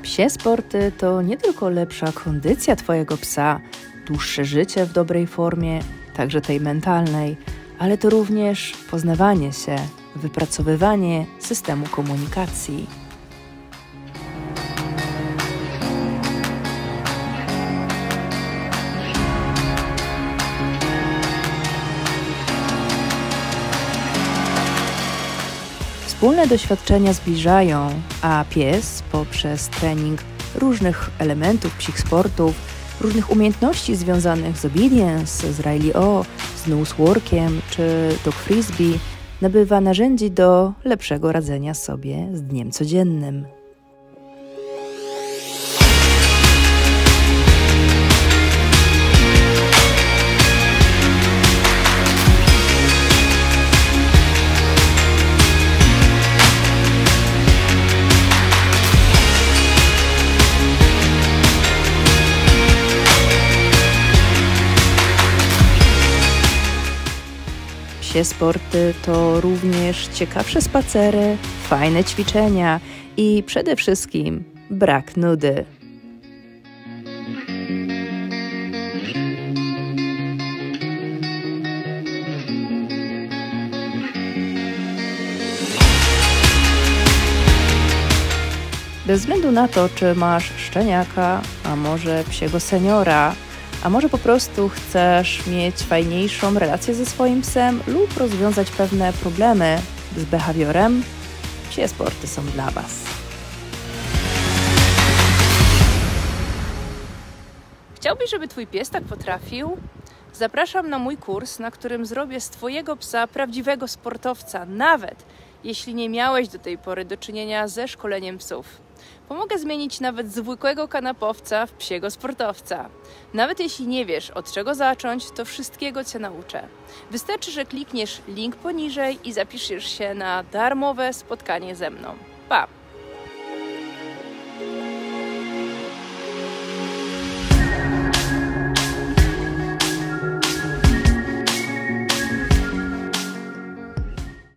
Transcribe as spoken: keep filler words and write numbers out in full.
Psie sporty to nie tylko lepsza kondycja Twojego psa, dłuższe życie w dobrej formie, także tej mentalnej, ale to również poznawanie się, wypracowywanie systemu komunikacji. Wspólne doświadczenia zbliżają, a pies poprzez trening różnych elementów psich sportów, różnych umiejętności związanych z obedience, z Riley-O, z noseworkiem czy dog frisbee nabywa narzędzi do lepszego radzenia sobie z dniem codziennym. Psie sporty to również ciekawsze spacery, fajne ćwiczenia i przede wszystkim brak nudy. Bez względu na to, czy masz szczeniaka, a może psiego seniora, a może po prostu chcesz mieć fajniejszą relację ze swoim psem lub rozwiązać pewne problemy z behawiorem, psie sporty są dla Was. Chciałbyś, żeby Twój pies tak potrafił? Zapraszam na mój kurs, na którym zrobię z Twojego psa prawdziwego sportowca, nawet jeśli nie miałeś do tej pory do czynienia ze szkoleniem psów. Pomogę zmienić nawet zwykłego kanapowca w psiego sportowca. Nawet jeśli nie wiesz, od czego zacząć, to wszystkiego Cię nauczę. Wystarczy, że klikniesz link poniżej i zapiszesz się na darmowe spotkanie ze mną. Pa!